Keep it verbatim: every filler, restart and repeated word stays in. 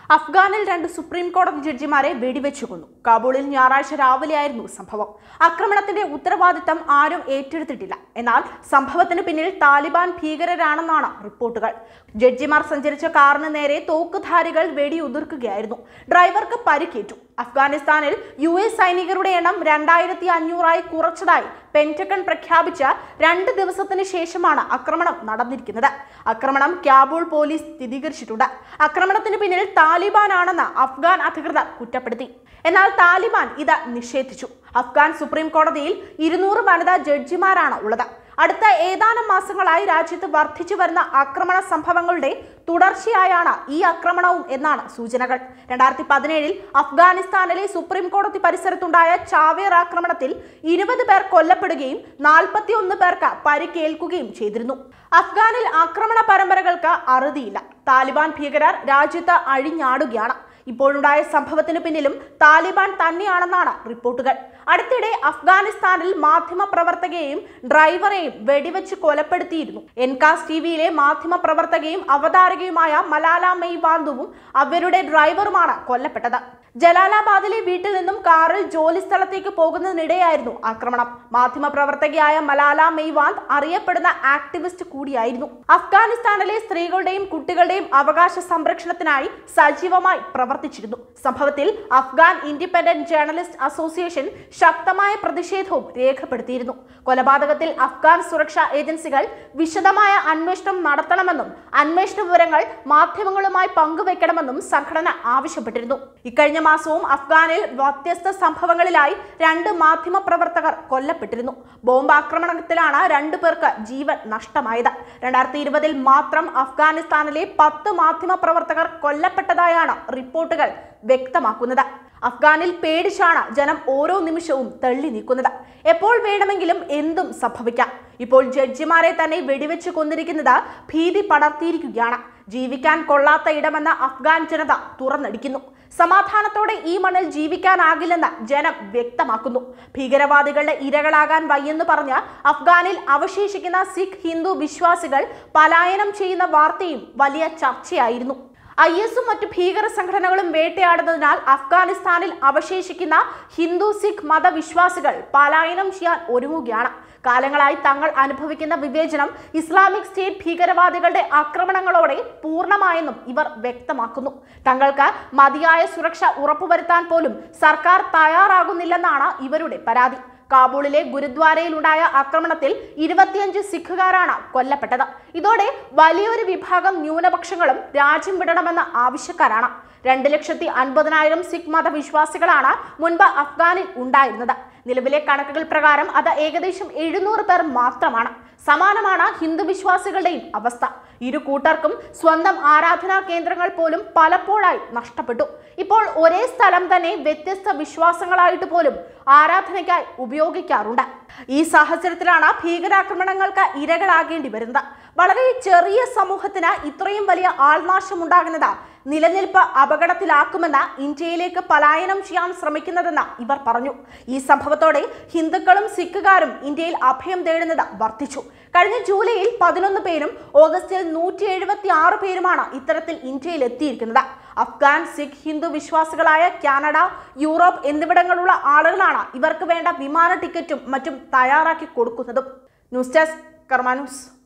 അഫ്ഗാനിൽ രണ്ട് സുപ്രീം കോടതി ജഡ്ജിമാരെ വെടിവെച്ചു കൊന്നു. കാബൂളിൽ ഞായറാഴ്ച രാവിലെയായിരുന്നു സംഭവം. ആക്രമണത്തിന്റെ ഉത്തരവാദിത്തം ആരും ഏറ്റെടുത്തിട്ടില്ല. എന്നാൽ സംഭവത്തിന് പിന്നിൽ താലിബാൻ ഭീകരരാണെന്നാണ് റിപ്പോർട്ടുകൾ. ജഡ്ജിമാർ സഞ്ചരിച്ച കാറിന് നേരെ തോക്കുധാരികൾ വെടിയുതിർക്കുകയായിരുന്നു. ഡ്രൈവർക്ക് പരിക്കേറ്റു. അഫ്ഗാനിസ്ഥാനിൽ യു എസ് സൈനികരുടെ എണ്ണം രണ്ടായിരത്തി അഞ്ഞൂറായി കുറച്ചതായി പെന്റഗൺ പ്രഖ്യാപിച്ച രണ്ട് ദിവസത്തിന് ശേഷമാണ് ആക്രമണം നടന്നിരിക്കുന്നത്. ആക്രമണം കാബൂൾ പോലീസ് സ്ഥിരീകരിച്ചിട്ടുണ്ട്. ആക്രമണത്തിന് പിന്നിൽ താലിബാൻ ആണെന്ന് അഫ്ഗാൻ അധികൃതർ കുറ്റപ്പെടുത്തി. എന്നാൽ താലിബാൻ ഇത് നിഷേധിച്ചു. അഫ്ഗാൻ സുപ്രീം കോടതിയിൽ ഇരുന്നൂറ് വനിതാ ജഡ്ജിമാരാണ് ഉള്ളത്. അടുത്ത ഏതാനും മാസങ്ങളായി രാജ്യത്ത് വർദ്ധിച്ചു വരുന്ന ആക്രമണ സംഭവങ്ങളുടെ തുടർച്ചയായാണ് ഈ ആക്രമണവും എന്നാണ് സൂചനകൾ. രണ്ടായിരത്തി പതിനേഴിൽ അഫ്ഗാനിസ്ഥാനിലെ സുപ്രീം കോടതി പരിസരത്തുണ്ടായ ചാവേർ ആക്രമണത്തിൽ ഇരുപത് പേർ കൊല്ലപ്പെടുകയും നാൽപ്പത്തി ഒന്ന് പേർക്ക് പരിക്കേൽക്കുകയും ചെയ്തിരുന്നു. അഫ്ഗാനിൽ ആക്രമണ പരമ്പരകൾക്ക് അറുതിയില്ല. താലിബാൻ ഭീകരർ രാജ്യത്ത് അഴിഞ്ഞാടുകയാണ്. ഇപ്പോഴുണ്ടായ സംഭവത്തിന് പിന്നിലും താലിബാൻ തന്നെയാണെന്നാണ് റിപ്പോർട്ടുകൾ. അടുത്തിടെ അഫ്ഗാനിസ്ഥാനിൽ മാധ്യമ പ്രവർത്തകയെയും ഡ്രൈവറെയും വെടിവെച്ച് കൊലപ്പെടുത്തിയിരുന്നു. എൻകാസ് ടിവിയിലെ മാധ്യമ പ്രവർത്തകയും അവതാരകയുമായ മലാല മെയ്വാന്തുവും അവരുടെ ഡ്രൈവറുമാണ് കൊല്ലപ്പെട്ടത്. ജലാലാബാദിലെ വീട്ടിൽ നിന്നും കാറിൽ ജോലി സ്ഥലത്തേക്ക് പോകുന്നതിനിടെയായിരുന്നു ആക്രമണം. മാധ്യമ പ്രവർത്തകയായ മലാല മെയ്വാന്ത് അറിയപ്പെടുന്ന ആക്ടിവിസ്റ്റ് കൂടിയായിരുന്നു. അഫ്ഗാനിസ്ഥാനിലെ സ്ത്രീകളുടെയും കുട്ടികളുടെയും അവകാശ സംരക്ഷണത്തിനായി സജീവമായി പ്രവർത്തിച്ചിരുന്നു. സംഭവത്തിൽ അഫ്ഗാൻ ഇൻഡിപെൻഡന്റ് ജേർണലിസ്റ്റ് അസോസിയേഷൻ ശക്തമായ പ്രതിഷേധവും രേഖപ്പെടുത്തിയിരുന്നു. കൊലപാതകത്തിൽ അഫ്ഗാൻ സുരക്ഷാ ഏജൻസികൾ വിശദമായ അന്വേഷണം നടത്തണമെന്നും അന്വേഷണ വിവരങ്ങൾ മാധ്യമങ്ങളുമായി പങ്കുവെക്കണമെന്നും സംഘടന ആവശ്യപ്പെട്ടിരുന്നു. ഇക്കഴിഞ്ഞ മാസവും അഫ്ഗാനിൽ വ്യത്യസ്ത സംഭവങ്ങളിലായി രണ്ട് മാധ്യമ പ്രവർത്തകർ കൊല്ലപ്പെട്ടിരുന്നു. ബോംബ് ആക്രമണത്തിലാണ് രണ്ടു പേർക്ക് ജീവൻ നഷ്ടമായത്. രണ്ടായിരത്തി ഇരുപതിൽ മാത്രം അഫ്ഗാനിസ്ഥാനിലെ പത്ത് മാധ്യമ പ്രവർത്തകർ കൊല്ലപ്പെട്ടതായാണ് റിപ്പോർട്ടുകൾ വ്യക്തമാക്കുന്നത്. അഫ്ഗാനിൽ പേടിച്ചാണ് ജനം ഓരോ നിമിഷവും തള്ളി നീക്കുന്നത്. എപ്പോൾ വേണമെങ്കിലും എന്തും സംഭവിക്കാം. ഇപ്പോൾ ജഡ്ജിമാരെ തന്നെ വെടിവെച്ച് കൊന്നിരിക്കുന്നത് ഭീതി പടർത്തിയിരിക്കുകയാണ്. ജീവിക്കാൻ കൊള്ളാത്ത ഇടമെന്ന അഫ്ഗാൻ ജനത തുറന്നടിക്കുന്നു. സമാധാനത്തോടെ ഈ മണ്ണിൽ ജീവിക്കാനാകില്ലെന്ന് ജനം വ്യക്തമാക്കുന്നു. ഭീകരവാദികളുടെ ഇരകളാകാൻ വയ്യെന്ന് പറഞ്ഞ് അഫ്ഗാനിൽ അവശേഷിക്കുന്ന സിഖ് ഹിന്ദു വിശ്വാസികൾ പലായനം ചെയ്യുന്ന വാർത്തയും വലിയ ചർച്ചയായിരുന്നു. ഐ എസും മറ്റു ഭീകര സംഘടനകളും വേട്ടയാടുന്നതിനാൽ അഫ്ഗാനിസ്ഥാനിൽ അവശേഷിക്കുന്ന ഹിന്ദു സിഖ് മതവിശ്വാസികൾ പലായനം ചെയ്യാൻ ഒരുങ്ങുകയാണ്. കാലങ്ങളായി തങ്ങൾ അനുഭവിക്കുന്ന വിവേചനം ഇസ്ലാമിക് സ്റ്റേറ്റ് ഭീകരവാദികളുടെ ആക്രമണങ്ങളോടെ പൂർണ്ണമായെന്നും ഇവർ വ്യക്തമാക്കുന്നു. തങ്ങൾക്ക് മതിയായ സുരക്ഷ ഉറപ്പുവരുത്താൻ പോലും സർക്കാർ തയ്യാറാകുന്നില്ലെന്നാണ് ഇവരുടെ പരാതി. കാബൂളിലെ ഗുരുദ്വാരയിലുണ്ടായ ആക്രമണത്തിൽ ഇരുപത്തിയഞ്ച് സിഖുകാരാണ് കൊല്ലപ്പെട്ടത്. ഇതോടെ വലിയൊരു വിഭാഗം ന്യൂനപക്ഷങ്ങളും രാജ്യം വിടണമെന്ന ആവശ്യക്കാരാണ്. രണ്ട് ലക്ഷത്തി അൻപതിനായിരം സിഖ് മതവിശ്വാസികളാണ് മുൻപ് അഫ്ഗാനിൽ ഉണ്ടായിരുന്നത്. നിലവിലെ കണക്കുകൾ പ്രകാരം അത് ഏകദേശം എഴുന്നൂറ് പേർ മാത്രമാണ്. സമാനമാണ് ഹിന്ദു വിശ്വാസികളുടെയും അവസ്ഥ. ഇരു കൂട്ടർക്കും സ്വന്തം ആരാധനാ കേന്ദ്രങ്ങൾ പോലും പലപ്പോഴായി നഷ്ടപ്പെട്ടു. ഇപ്പോൾ ഒരേ സ്ഥലം തന്നെ വ്യത്യസ്ത വിശ്വാസങ്ങളായിട്ട് പോലും ആരാധനയ്ക്കായി ഉപയോഗിക്കാറുണ്ട്. ഈ സാഹചര്യത്തിലാണ് ഭീകരാക്രമണങ്ങൾക്ക് ഇരകളാകേണ്ടി വരുന്നത്. വളരെ ചെറിയ സമൂഹത്തിന് ഇത്രയും വലിയ ആൾനാശം ഉണ്ടാകുന്നത് നിലനിൽപ്പ് അപകടത്തിലാക്കുമെന്ന് ഇന്ത്യയിലേക്ക് പലായനം ചെയ്യാൻ ശ്രമിക്കുന്നതെന്ന് ഇവർ പറഞ്ഞു. ഈ സംഭവത്തോടെ ഹിന്ദുക്കളും സിഖുകാരും ഇന്ത്യയിൽ അഭയം തേടുന്നത് വർദ്ധിച്ചു. കഴിഞ്ഞ ജൂലൈയിൽ പതിനൊന്ന് പേരും ഓഗസ്റ്റിൽ നൂറ്റി എഴുപത്തി ആറ് പേരുമാണ് ഇത്തരത്തിൽ ഇന്ത്യയിൽ എത്തിയിരിക്കുന്നത്. അഫ്ഗാൻ സിഖ് ഹിന്ദു വിശ്വാസികളായ കാനഡ, യൂറോപ്പ് എന്നിവിടങ്ങളുള്ള ആളുകളാണ് ഇവർക്ക് വേണ്ട വിമാന ടിക്കറ്റും മറ്റും തയ്യാറാക്കി കൊടുക്കുന്നതും. News desk Karma news.